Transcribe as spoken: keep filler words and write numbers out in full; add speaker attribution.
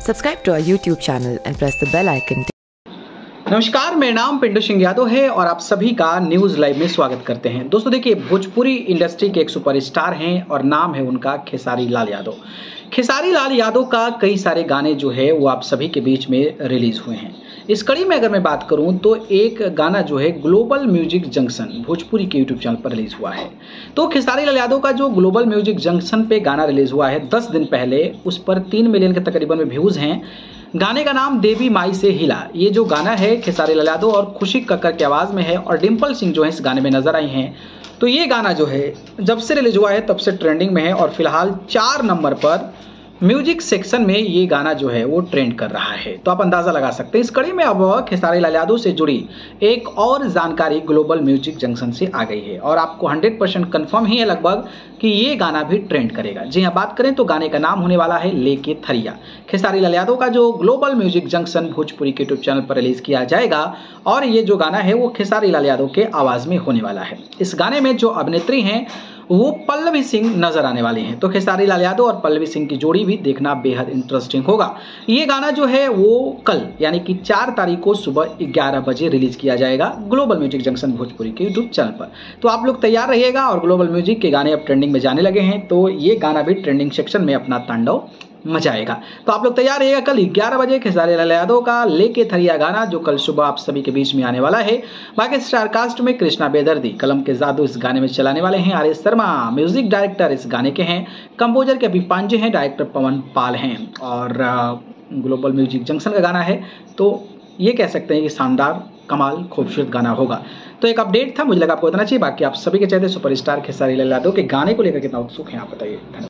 Speaker 1: Subscribe to our YouTube channel and press the bell icon.
Speaker 2: नमस्कार, मेरा नाम पिंटू सिंह यादव है और आप सभी का न्यूज़ लाइव में स्वागत करते हैं। दोस्तों देखिए, भोजपुरी इंडस्ट्री के एक सुपरस्टार हैं और नाम है उनका खेसारी लाल यादव। खेसारी लाल यादव का कई सारे गाने जो है वो आप सभी के बीच में रिलीज हुए हैं। इस कड़ी में अगर मैं बात करूं तो एक गाना जो है ग्लोबल म्यूजिक जंक्शन भोजपुरी के यूट्यूब चैनल पर रिलीज हुआ है। तो खेसारी लाल यादव का जो ग्लोबल म्यूजिक जंक्शन पे गाना रिलीज हुआ है दस दिन पहले, उस पर तीन मिलियन के तकरीबन में व्यूज़ हैं। गाने का नाम देवी माई से हिला। ये जो गाना है खेसारी लाल यादव और खुशी कक्कर की आवाज़ में है और डिम्पल सिंह जो है इस गाने में नजर आई हैं। तो ये गाना जो है जब से रिलीज हुआ है तब से ट्रेंडिंग में है और फिलहाल चार नंबर पर म्यूजिक सेक्शन में ये गाना जो है वो ट्रेंड कर रहा है। तो आप अंदाजा लगा सकते हैं। इस कड़ी में अब खेसारी लाल यादव से जुड़ी एक और जानकारी ग्लोबल म्यूजिक जंक्शन से आ गई है और आपको हंड्रेड परसेंट कन्फर्म ही है लगभग कि ये गाना भी ट्रेंड करेगा। जी हाँ, बात करें तो गाने का नाम होने वाला है लेके थरिया। खेसारी लाल यादव का जो ग्लोबल म्यूजिक जंक्शन भोजपुरी के यूट्यूब चैनल पर रिलीज किया जाएगा और ये जो गाना है वो खेसारी लाल यादव के आवाज़ में होने वाला है। इस गाने में जो अभिनेत्री हैं वो पल्लवी सिंह नजर आने वाली हैं। तो खेसारी लाल यादव और पल्लवी सिंह की जोड़ी भी देखना बेहद इंटरेस्टिंग होगा। ये गाना जो है वो कल यानी कि चार तारीख को सुबह ग्यारह बजे रिलीज किया जाएगा ग्लोबल म्यूजिक जंक्शन भोजपुरी के यूट्यूब चैनल पर। तो आप लोग तैयार रहिएगा और ग्लोबल म्यूजिक के गाने अब ट्रेंडिंग में जाने लगे हैं, तो ये गाना भी ट्रेंडिंग सेक्शन में अपना तांडव मचाएगा। तो आप लोग तैयार रहिएगा कल ग्यारह बजे खेसारी लाल यादव का लेके थरिया गाना, जो कल सुबह आप सभी के बीच में आने वाला है। बाकी स्टार कास्ट में कृष्णा बेदर्दी कलम के जादू इस गाने में चलाने वाले हैं। R S Sharma music director इस गाने के हैं। कंपोजर के अभी पांजे हैं, डायरेक्टर पवन पाल हैं और ग्लोबल म्यूजिक जंक्शन का गाना है। तो ये कह सकते हैं कि शानदार, कमाल, खूबसूरत गाना होगा। तो एक अपडेट था, मुझे लगा आपको इतना चाहिए। बाकी आप सभी के चाहते सुपरस्टार खेसारी लाल यादव के गाने को लेकर कितना उत्सुक हैं आप बताइए।